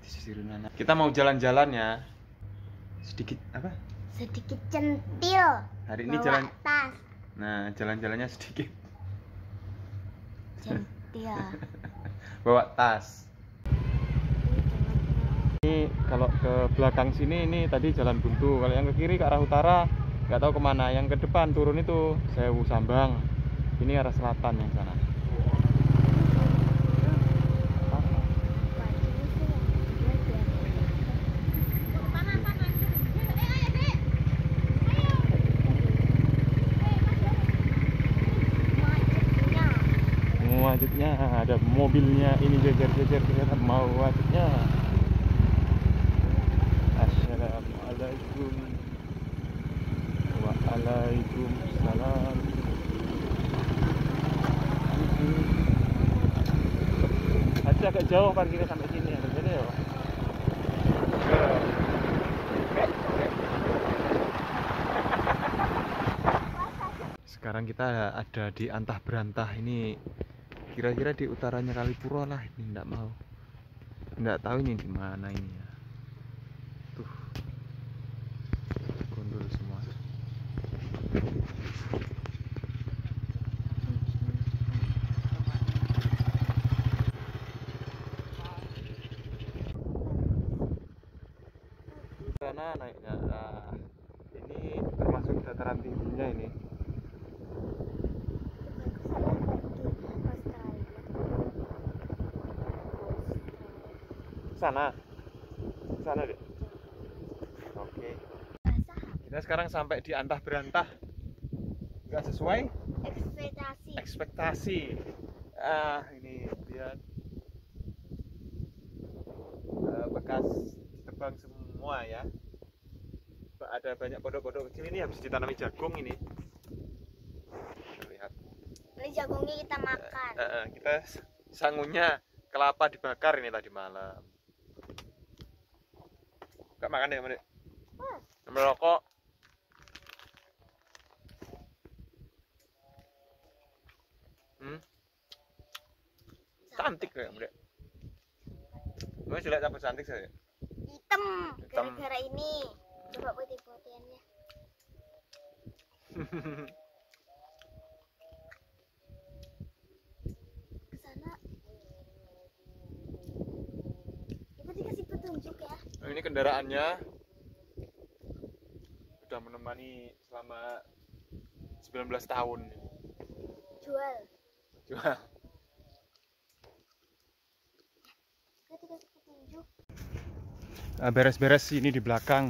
disisirin anak. Kita mau jalan-jalan ya. Sedikit apa? Sedikit centil. Hari ini bawa jalan tas. Nah, jalan-jalannya sedikit. Centil. Bawa tas. Ini kalau ke belakang sini ini tadi jalan buntu. Kalau yang ke kiri ke arah utara nggak tahu kemana. Yang ke depan turun itu Sewu Sambang. Ini arah selatan yang sana. Wajibnya ada mobilnya ini jejer-jejer ternyata mau wajibnya. Assalamualaikum. Waalaikumsalam. Aja agak jauh parkirnya sampai sini ya, jadi ya. Sekarang kita ada di Antah Berantah ini. Kira-kira di utaranya Kalipuro lah, ini nggak tahu ini di mana ini ya. Tuh, gondol semua. Sana naiknya, nah, ini termasuk dataran tingginya ini. Sana deh. Oke. Kita sekarang sampai di Antah Berantah. Nggak sesuai ekspektasi. Ini lihat bekas tebang semua ya. Ada banyak pondok-pondok kecil ini habis ditanami jagung ini. Lihat. Ini jagungnya kita makan. Kita sangunya kelapa dibakar ini tadi malam. Gak makan deh, Mbak. Merokok. Cantik kayak Mbak. Mbak sudah capek cantik saya. Hitam gara-gara ini. Coba putih-putihannya. Ke sana. Ibu dikasih petunjuk ya. Ini kendaraannya sudah menemani selama 19 tahun. Jual. Kita dikasih petunjuk. Beres-beres ini di belakang.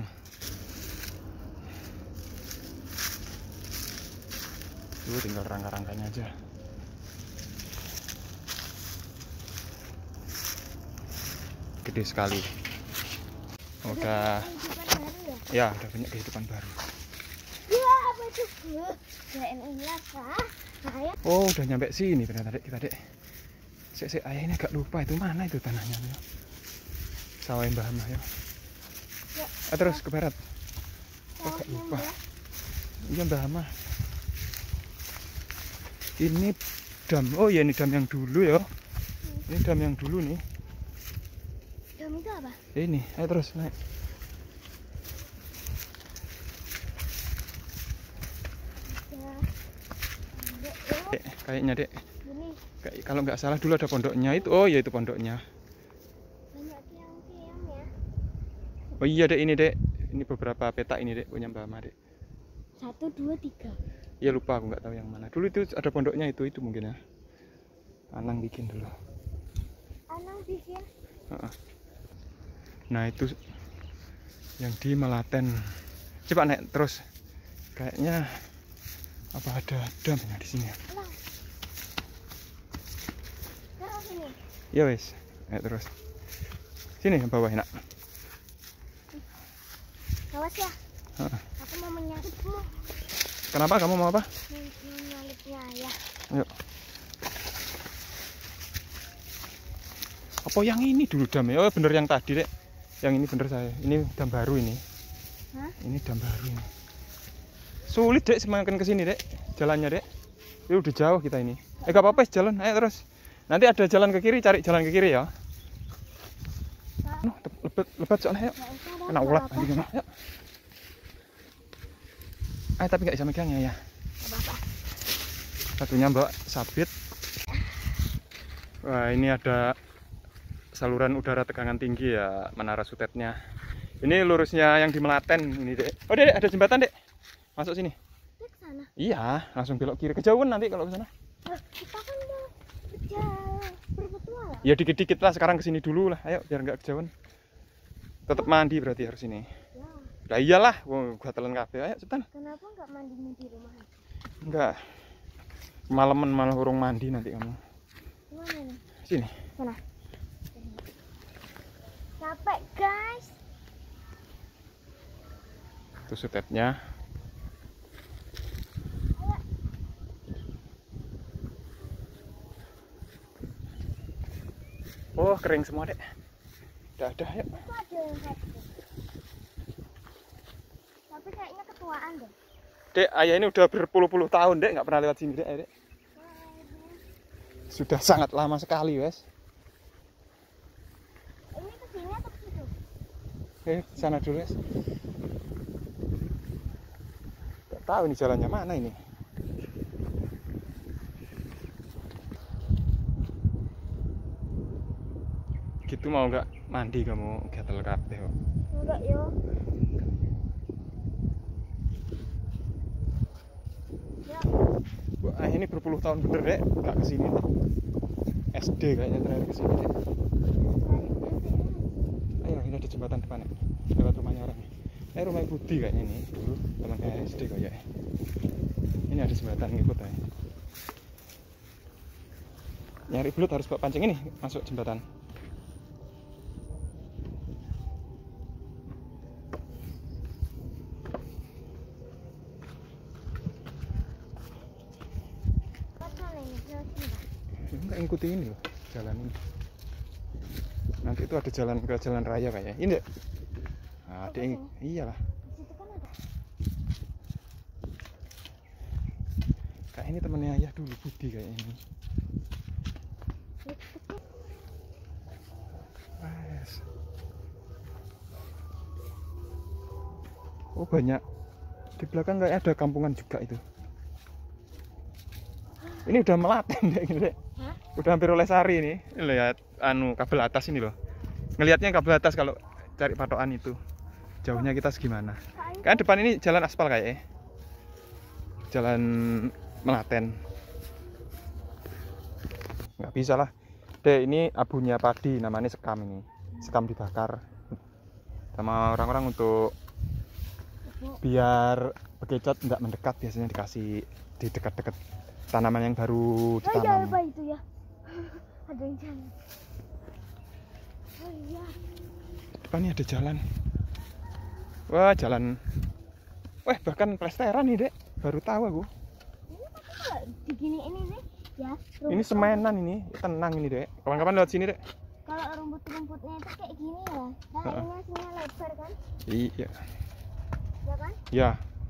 Tuh tinggal rangka-rangkanya aja. Gede sekali. Udah ya udah banyak kehidupan baru. Ya apa itu? Oh udah nyampe sini ternyata dek kita dek. Ayah ini agak lupa itu mana itu tanahnya. Sawah Mbah Mah ya. Terus ke barat. Agak lupa. Iya Mbah Mah. Ini dam. Oh ya ini dam yang dulu ya. Ini dam yang dulu nih. Dam itu apa? Ini, ayo terus naik. Dek, kayaknya dek. Kayak kalau nggak salah dulu ada pondoknya itu. Oh ya itu pondoknya. Banyak tiang-tiang ya. Oh iya dek ini dek. Ini beberapa petak ini dek punya Mbak Mah dek. 1, 2, 3. Ya lupa aku nggak tahu yang mana. Dulu itu ada pondoknya itu mungkin ya. Anang bikin dulu. Anang bikin. Nah itu yang di Melaten. Coba naik terus. Kayaknya apa ada damnya di sini? Terus sini. Ya wes, naik terus. Sini yang bawah enak. Awas ya. Aku mau menyalipmu. Kenapa kamu mau apa? Menyalipnya ya. Ayo. Apa yang ini dulu dam ya? Oh bener yang tadi dek. Yang ini bener saya. Ini dam baru ini. Hah? Ini dam baru ini. Sulit dek semakin kesini dek. Jalannya dek. Ini udah jauh kita ini. Gak apa-apa jalan. Ayo terus. Nanti ada jalan ke kiri, cari jalan ke kiri ya. Lebat soalnya, yuk. Kena ulat nanti gimana, yuk. Tapi nggak bisa megangnya ya. Satunya Mbak sabit. Wah, ini ada saluran udara tegangan tinggi ya, menara sutetnya. Ini lurusnya yang di Melaten ini, Dek. Oh, Dek, ada jembatan, Dek. Masuk sini. Ke sana. Iya, langsung belok kiri. Kejauhan nanti kalau ke sana. Kita kan mau berjalan berpetualang. Ya dikit-dikit lah, sekarang kesini dulu lah. Ayo, biar nggak kejauhan. Tetap mandi berarti harus ini. Ya. Lah iyalah, gua telan kabeh. Ayo cepetan. Kenapa nggak mandi di rumah? Enggak. Malaman malah urung mandi nanti kamu. Mana nih? Sini. Sana. Capek, guys. Itu sutetnya. Oh, kering semua, Dek. Udah ada, yuk. Itu ada yang satu. Tapi kayaknya ketuaan deh. Dek, ayah ini udah berpuluh-puluh tahun, Dek, nggak pernah lewat sini, Dek. Sudah sangat lama sekali, wes. Ini ke sini atau ke situ? Sana dulu, wes. Gak tahu ini jalannya mana ini. Gitu mau nggak mandi kamu, gatel kabeh kok. Enggak, yo. Ya. Wah, ini berpuluh tahun bener, Dek, nggak kesini. SD kayaknya terakhir kesini, Dek. Ayo, ini ada jembatan depan, ya. Lewat rumahnya orang. Rumah Budi kayaknya ini, dulu teman kayak SD kayaknya. Ini ada jembatan ngikut ya. Nyari belut harus bawa pancing ini masuk jembatan. Enggak ikuti ini loh, jalan ini. Nanti itu ada jalan ke jalan raya kayaknya. Ini, Dek. Nah, Dek, iyalah. Situ kan ada. Kayak ini temennya ayah dulu, Budi kayaknya ini. Yes. Oh, banyak. Di belakang kayak ada kampungan juga itu. Ini udah Melaten, Dek, Dek. Hah? Udah hampir oleh Sari ini. Lihat kabel atas ini loh. Ngelihatnya kabel atas kalau cari patokan itu. Jauhnya kita segimana? Kan depan ini jalan aspal kayaknya. Jalan Melaten. Nggak bisa lah. Dek, ini abunya padi, namanya sekam ini. Sekam dibakar. Sama orang-orang untuk biar bekicot nggak mendekat, biasanya dikasih di dekat-dekat tanaman yang baru ditanam. Apa itu ya? Ada yang jalan. Oh iya. Depan ini ada jalan. Wah, jalan. Wah, bahkan plesteran nih, Dek. Baru tahu aku. Ini tapi kalau digini ini nih, ya. Ini semenan ini, tenang ini, Dek. Kapan-kapan lewat sini, Dek. Kalau rumput-rumputnya itu kayak gini ya. Nah, ini aslinya lebar kan? Iya. Ya kan? Ya.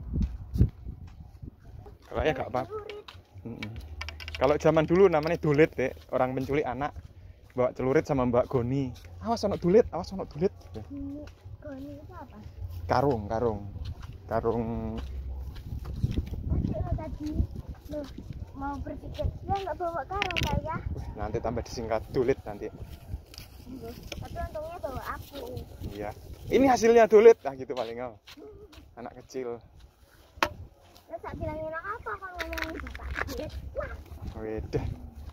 Kalau ya nggak apa-apa. Kalau zaman dulu namanya dulit, Dek. Orang penculik anak bawa celurit sama Mbak Goni. Awas ono dulit, awas ono dulit. Goni itu apa? Karung. Masih lo tadi lo mau berpikir ya nggak bawa karung saya. Nanti tambah disingkat dulit nanti. Tapi untungnya bawa aku. Iya. Ini hasilnya dulit, gitu paling nggak. Anak kecil. Terus tak bilangin apa kalau ngomongin bapak dulit? Wah. Wedah.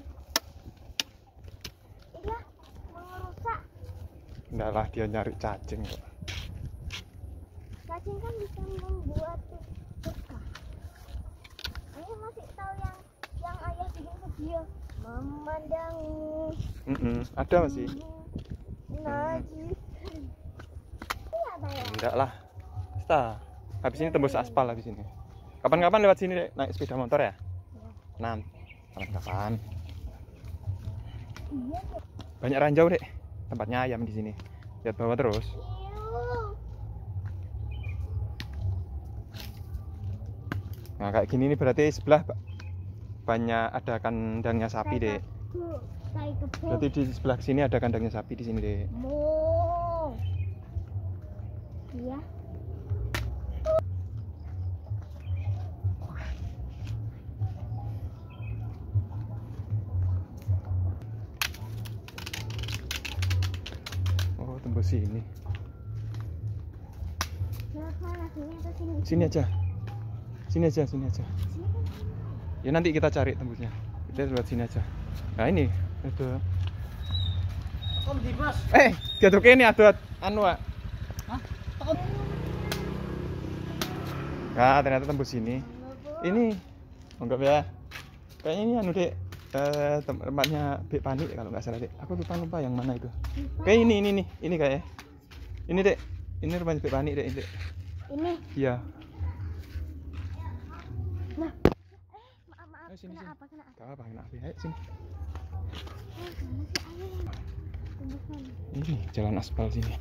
Iya, merusak. Enggak lah, dia nyari cacing kok. Cacing kan bisa membuat berkah. Ayah masih tahu yang ayah bikin video memandangi. Ada masih. Najis. Iya, Ayah. Enggak lah. Habis ini tembus aspal habis ini. Kapan-kapan lewat sini, Dek, naik sepeda motor ya? Nah, kapan-kapan. Iya, Banyak ranjau, Dek. Tempatnya ayam di sini. Lihat bawah terus. Nah, kayak gini nih berarti sebelah banyak ada kandangnya sapi, Dek. Berarti di sebelah sini ada kandangnya sapi di sini, Dek. Oh. Iya. Oh, tembus sini. Lewat mana? Sini atau sini? Sini aja. Sini aja, sini aja. Sini kan? Ya nanti kita cari tembusnya. Kita lewat sini aja. Nah ini ada. Kom di bos. Jatuh ini ada anu, Pak. Hah? Nah, ternyata tembus sini. Ini enggak ya. Kayaknya ini anu, Dek. Tempatnya Bek Pani kalau nggak salah, Dek. Aku lupa yang mana itu. Kayak ini kayak. Ini, Dek. Ini rumahnya Bek Pani, Dek. Ini. Iya. Nah. Maaf. Ayo, sini, Kena sini. apa? Kena apa? Gak apa-apa, kena api. Ayo sini. Mana sih air? Tembus mana? Ini jalan aspal sini.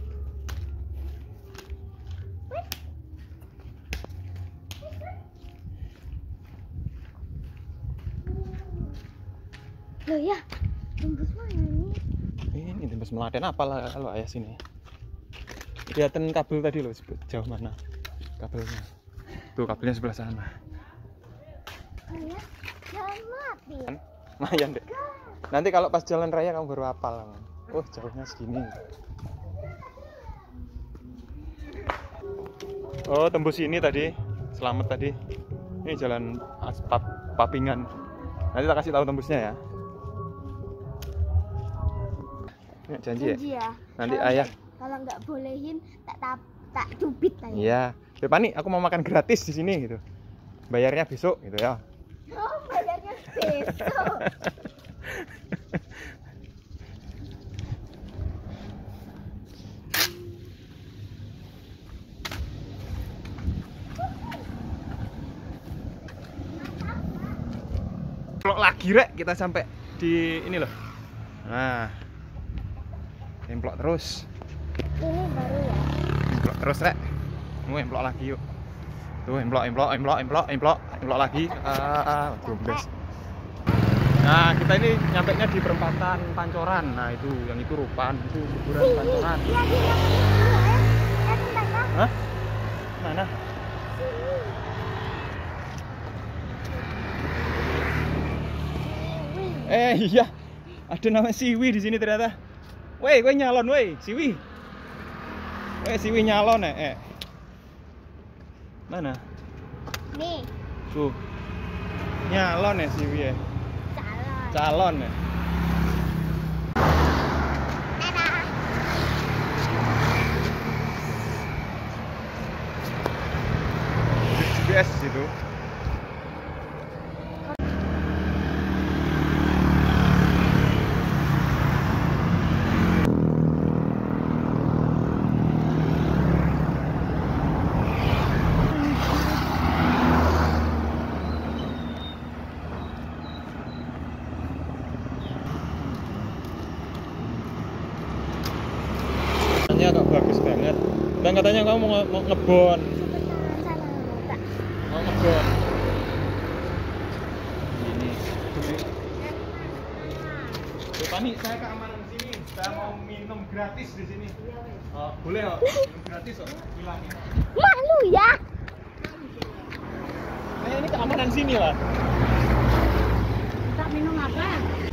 Loh ya, tembus mana ini? Ini tembus Melaten apalah kalau ayah sini. Kelihatan kabel tadi loh, jauh mana kabelnya. Tuh kabelnya sebelah sana. Ayah, jangan mati. Lumayan, Dek. Nanti kalau pas jalan raya kamu baru hafal. Oh, jauhnya segini. Oh, tembus ini tadi. Selamat tadi. Ini jalan Papingan. Nanti tak kasih tahu tembusnya ya. Ini janji ya. Nanti Kalau ayah. Kalau nggak bolehin, tak cubit ayah. Iya. Beb Pani, aku mau makan gratis di sini gitu. Bayarnya besok gitu ya. Oh, bayarnya besok. Kalau lagi rek kita sampai di ini loh. Nah. Emplok terus. Ini baru ya. Emplok terus rek. Emplok lagi yuk. Tuh emplok lagi. Gombes. Nah, kita ini nyampainya di perempatan Pancoran. Nah, itu yang itu Rupan, itu kuburan Pancoran. Iya, di yang ini ya. Bentar ya. Hah? Mana? Iya. Ada nama Siwi di sini ternyata. Woi, kowe nyalon woi, Siwi. Woi, Siwi nyalon Mana? Nih, Tuh. Nyalon Siwi ya. calon. Calon ya. Dadah. GPS itu. Agak bagus banget. Dan katanya kamu mau ngebon. Cepetan sana, Kak. Mau ngebon. Ini. Pani, saya keamanan di sini. Saya mau minum gratis di sini. Oh, boleh kok. Minum gratis kok. Bilangin. Malu ya. Nah, ini keamanan sini lah. Tak minum apa?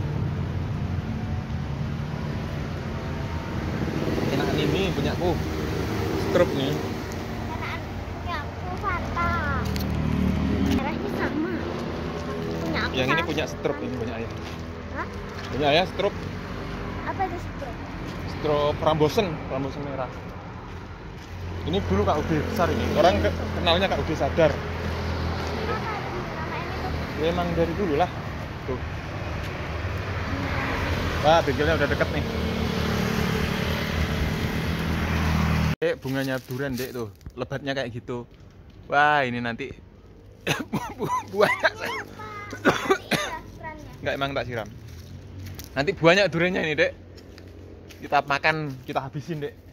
Enak ini punyaku. Strup nih. Punya aku Fanta. Merahnya sama. Punya aku. Yang ini sama. punya strup, ini punya ayah. Hah? Punya ayah strup. Apa itu struk? Strup rambosen merah. Ini dulu KUD besar ini. Orang kenalnya KUD Sadar. Kenapa nama ini tuh? Ya emang dari dulu lah. Tuh. Wah, bengkelnya udah deket nih. Bunganya durian, Dek, tuh. Lebatnya kayak gitu. Wah, ini nanti buahnya. Enggak, emang tak siram. Nanti buahnya duriannya ini, Dek. Kita makan, kita habisin, Dek.